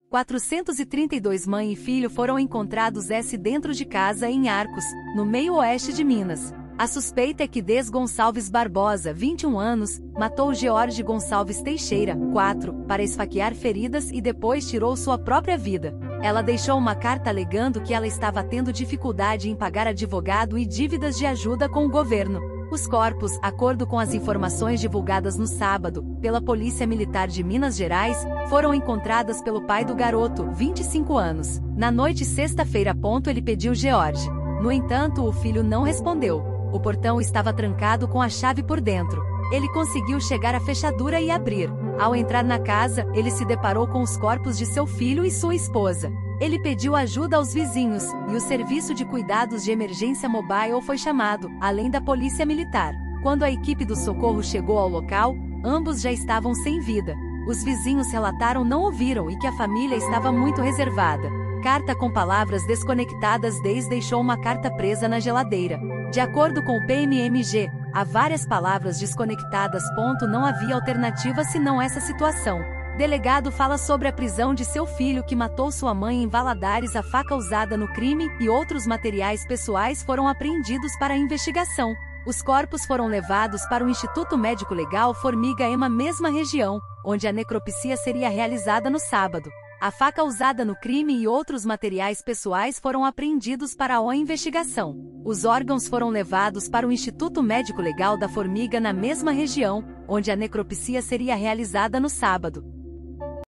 432 Mãe e filho foram encontrados dentro de casa em Arcos, no meio-oeste de Minas. A suspeita é que Des Gonçalves Barbosa, 21 anos, matou George Gonçalves Teixeira, 4, para esfaquear feridas e depois tirou sua própria vida. Ela deixou uma carta alegando que ela estava tendo dificuldade em pagar advogado e dívidas de ajuda com o governo. Os corpos, acordo com as informações divulgadas no sábado, pela Polícia Militar de Minas Gerais, foram encontradas pelo pai do garoto, 25 anos. Na noite sexta-feira, ele pediu George. No entanto, o filho não respondeu. O portão estava trancado com a chave por dentro. Ele conseguiu chegar à fechadura e abrir. Ao entrar na casa, ele se deparou com os corpos de seu filho e sua esposa. Ele pediu ajuda aos vizinhos, e o serviço de cuidados de emergência mobile foi chamado, além da polícia militar. Quando a equipe do socorro chegou ao local, ambos já estavam sem vida. Os vizinhos relataram não ouviram e que a família estava muito reservada. Carta com palavras desconectadas. Des deixou uma carta presa na geladeira. De acordo com o PMMG, há várias palavras desconectadas. Não havia alternativa senão essa situação. Delegado fala sobre a prisão de seu filho que matou sua mãe em Valadares. A faca usada no crime e outros materiais pessoais foram apreendidos para a investigação. Os corpos foram levados para o Instituto Médico Legal Formiga Ema, mesma região, onde a necropsia seria realizada no sábado. A faca usada no crime e outros materiais pessoais foram apreendidos para a investigação. Os órgãos foram levados para o Instituto Médico Legal da Formiga na mesma região, onde a necropsia seria realizada no sábado.